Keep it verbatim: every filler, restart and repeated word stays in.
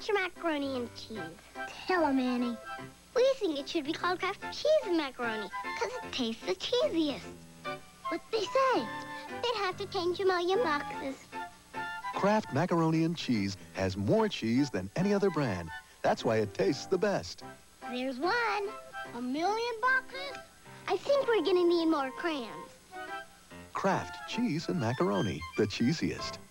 What's your macaroni and cheese? Tell him, Annie. We think it should be called Kraft Cheese and Macaroni, because it tastes the cheesiest. What'd they say? They'd have to change a million boxes. Kraft Macaroni and Cheese has more cheese than any other brand. That's why it tastes the best. There's one. A million boxes? I think we're gonna need more crayons. Kraft Cheese and Macaroni, the cheesiest.